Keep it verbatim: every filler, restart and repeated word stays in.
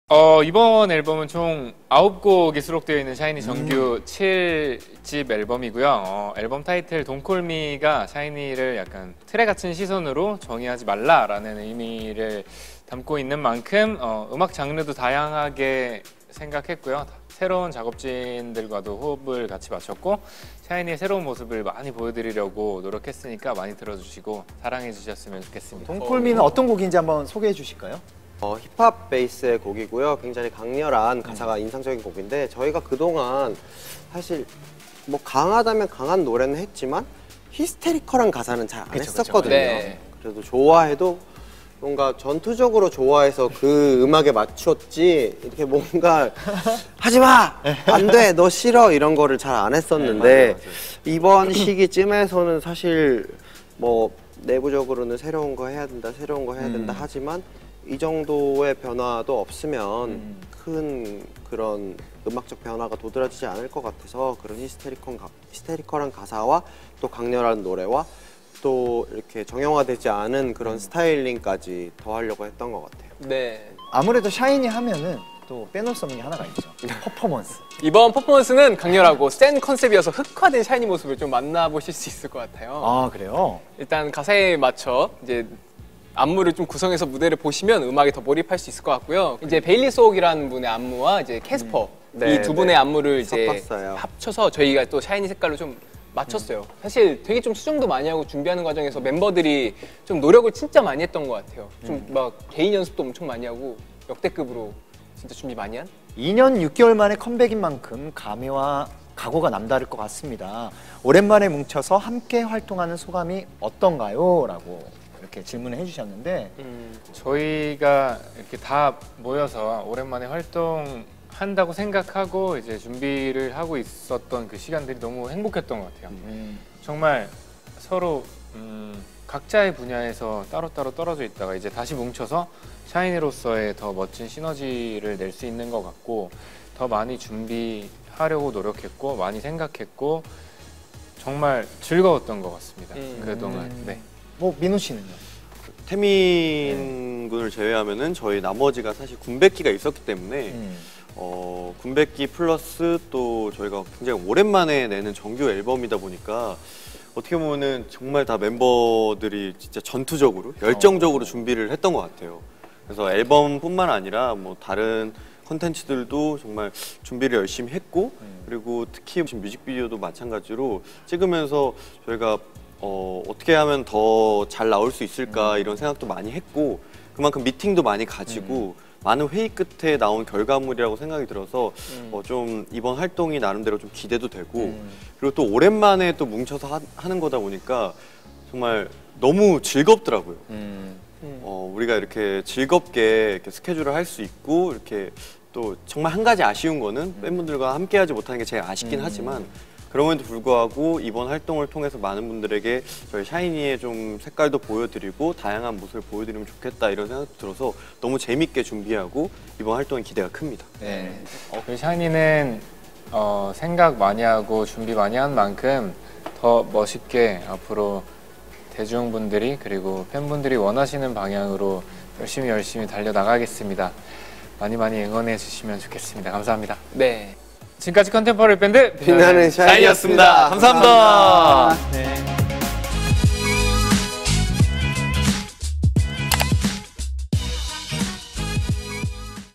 어, 이번 앨범은 총 아홉 곡이 수록되어 있는 샤이니 정규 음. 칠 집 앨범이고요. 어, 앨범 타이틀 돈콜미가 샤이니를 약간 틀에 갇힌 시선으로 정의하지 말라라는 의미를 담고 있는 만큼 어, 음악 장르도 다양하게 생각했고요. 새로운 작업진들과도 호흡을 같이 맞췄고 샤이니의 새로운 모습을 많이 보여드리려고 노력했으니까 많이 들어주시고 사랑해 주셨으면 좋겠습니다. 돈콜미는 어떤 곡인지 한번 소개해 주실까요? 어, 힙합 베이스의 곡이고요. 굉장히 강렬한 가사가 음. 인상적인 곡인데 저희가 그동안 사실 뭐 강하다면 강한 노래는 했지만 히스테리컬한 가사는 잘 안 했었거든요. 네. 그래도 좋아해도 뭔가 전투적으로 좋아해서 그 음악에 맞췄지 이렇게 뭔가 하지마! 안 돼! 너 싫어! 이런 거를 잘 안 했었는데 네, 맞아요, 맞아요. 이번 시기쯤에서는 사실 뭐 내부적으로는 새로운 거 해야 된다, 새로운 거 해야 된다 음. 하지만 이 정도의 변화도 없으면 음. 큰 그런 음악적 변화가 도드라지지 않을 것 같아서 그런 히스테리컬, 히스테리컬한 가사와 또 강렬한 노래와 또 이렇게 정형화되지 않은 그런 음. 스타일링까지 더하려고 했던 것 같아요. 네. 아무래도 샤이니 하면은 또 빼놓을 수 없는 게 하나가 있죠. 퍼포먼스. 이번 퍼포먼스는 강렬하고 센 컨셉이어서 흑화된 샤이니 모습을 좀 만나보실 수 있을 것 같아요. 아, 그래요? 일단 가사에 맞춰 이제 안무를 좀 구성해서 무대를 보시면 음악에 더 몰입할 수 있을 것 같고요. 이제 베일리 소옥이라는 분의 안무와 이제 캐스퍼 음. 네, 이 두 분의 네. 안무를 이제 섞었어요. 합쳐서 저희가 또 샤이니 색깔로 좀 맞췄어요. 음. 사실 되게 좀 수정도 많이 하고 준비하는 과정에서 멤버들이 좀 노력을 진짜 많이 했던 것 같아요. 좀 막 음. 개인 연습도 엄청 많이 하고 역대급으로 진짜 준비 많이 한? 이 년 육 개월 만에 컴백인 만큼 감회와 각오가 남다를 것 같습니다. 오랜만에 뭉쳐서 함께 활동하는 소감이 어떤가요? 라고 이렇게 질문을 해주셨는데 음, 저희가 이렇게 다 모여서 오랜만에 활동한다고 생각하고 이제 준비를 하고 있었던 그 시간들이 너무 행복했던 것 같아요. 음. 정말 서로 음, 각자의 분야에서 따로따로 떨어져 있다가 이제 다시 뭉쳐서 샤이니로서의 더 멋진 시너지를 낼 수 있는 것 같고 더 많이 준비하려고 노력했고 많이 생각했고 정말 즐거웠던 것 같습니다. 음. 그동안. 네. 뭐 민우 씨는요? 태민 군을 제외하면은 저희 나머지가 사실 군백기가 있었기 때문에 음. 어, 군백기 플러스 또 저희가 굉장히 오랜만에 내는 정규 앨범이다 보니까 어떻게 보면은 정말 다 멤버들이 진짜 전투적으로 열정적으로 어. 준비를 했던 것 같아요. 그래서 앨범뿐만 아니라 뭐 다른 콘텐츠들도 정말 준비를 열심히 했고 음. 그리고 특히 뮤직비디오도 마찬가지로 찍으면서 저희가 어, 어떻게 하면 더 잘 나올 수 있을까 음. 이런 생각도 많이 했고 그만큼 미팅도 많이 가지고 음. 많은 회의 끝에 나온 결과물이라고 생각이 들어서 음. 어, 좀 이번 활동이 나름대로 좀 기대도 되고 음. 그리고 또 오랜만에 또 뭉쳐서 하, 하는 거다 보니까 정말 너무 즐겁더라고요. 음. 어, 우리가 이렇게 즐겁게 이렇게 스케줄을 할 수 있고 이렇게 또 정말 한 가지 아쉬운 거는 음. 팬분들과 함께하지 못하는 게 제일 아쉽긴 음. 하지만 그럼에도 불구하고 이번 활동을 통해서 많은 분들에게 저희 샤이니의 좀 색깔도 보여드리고 다양한 모습을 보여드리면 좋겠다 이런 생각도 들어서 너무 재밌게 준비하고 이번 활동에 기대가 큽니다. 네. 어, 그 샤이니는 어, 생각 많이 하고 준비 많이 한 만큼 더 멋있게 앞으로 대중분들이 그리고 팬분들이 원하시는 방향으로 열심히 열심히 달려나가겠습니다. 많이 많이 응원해 주시면 좋겠습니다. 감사합니다. 네. 지금까지 컨템퍼리 밴드 빛나는 샤이니였습니다. 감사합니다. 감사합니다. 네.